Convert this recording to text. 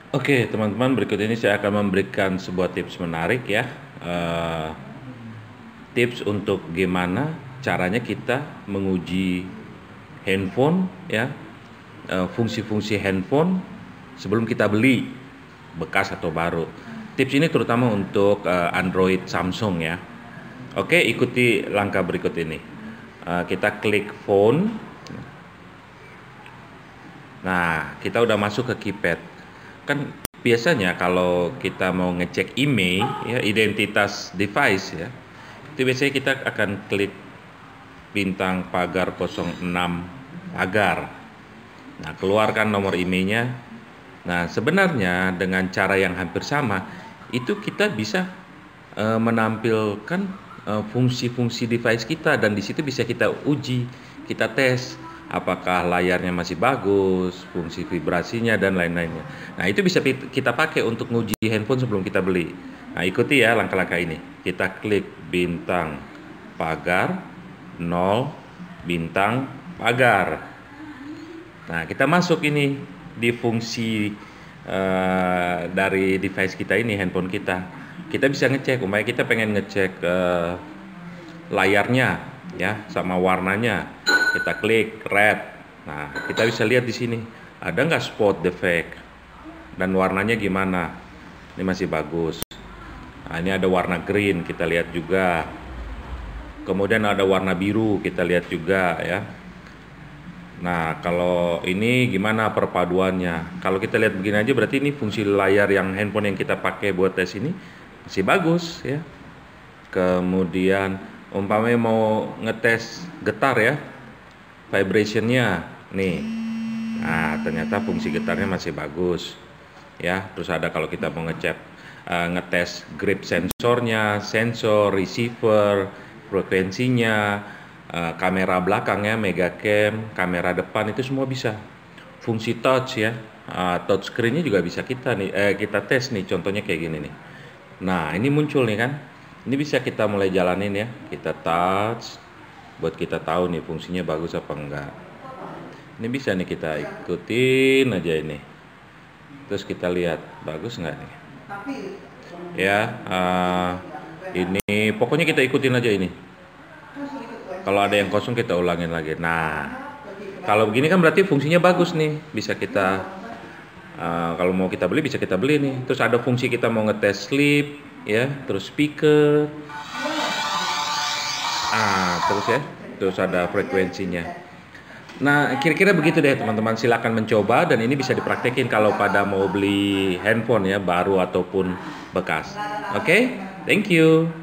Oke, teman-teman, berikut ini saya akan memberikan sebuah tips menarik ya. Eh, Tips untuk gimana caranya kita menguji handphone ya, fungsi-fungsi handphone sebelum kita beli, bekas atau baru. Tips ini terutama untuk Android Samsung ya. Oke, ikuti langkah berikut ini. Kita klik phone. Nah, kita udah masuk ke keypad. Kan biasanya kalau kita mau ngecek email ya, identitas device ya, itu biasanya kita akan klik bintang pagar 06 pagar. Nah, keluarkan nomor emailnya. Nah, sebenarnya dengan cara yang hampir sama, itu kita bisa menampilkan fungsi-fungsi device kita, dan di situ bisa kita uji, kita tes apakah layarnya masih bagus, fungsi vibrasinya dan lain-lainnya. Nah, itu bisa kita pakai untuk nguji handphone sebelum kita beli. Nah, ikuti ya langkah-langkah ini. Kita klik bintang pagar 0 bintang pagar. Nah, kita masuk ini di fungsi dari device kita ini, handphone kita. Kita bisa ngecek, umpamanya kita pengen ngecek layarnya ya sama warnanya. Kita klik red. Nah, kita bisa lihat di sini ada nggak spot defect dan warnanya gimana. Ini masih bagus. Nah, ini ada warna green, kita lihat juga. Kemudian ada warna biru, kita lihat juga ya. Nah, kalau ini gimana perpaduannya? Kalau kita lihat begini aja, berarti ini fungsi layar yang handphone yang kita pakai buat tes ini masih bagus ya. Kemudian umpamanya mau ngetes getar ya, vibrationnya nih. Nah, ternyata fungsi getarnya masih bagus ya. Terus ada kalau kita mau ngetes grip sensornya, sensor, receiver, frekuensinya, kamera belakang ya, mega cam, kamera depan, itu semua bisa. Fungsi touch ya, touch screen-nya juga bisa kita tes nih, contohnya kayak gini nih. Nah, ini muncul nih kan, ini bisa kita mulai jalanin ya, kita touch buat kita tahu nih fungsinya bagus apa enggak. Ini bisa nih kita ikutin aja ini, terus kita lihat bagus nggak nih ya. Ini pokoknya kita ikutin aja ini. Kalau ada yang kosong kita ulangin lagi. Nah, kalau begini kan berarti fungsinya bagus nih. Bisa kita kalau mau kita beli bisa kita beli nih. Terus ada fungsi kita mau ngetes sleep ya, terus speaker. Terus ya, terus ada frekuensinya. Nah, kira-kira begitu deh teman-teman. Silakan mencoba, dan ini bisa dipraktekin kalau pada mau beli handphone ya, baru ataupun bekas. Oke, thank you.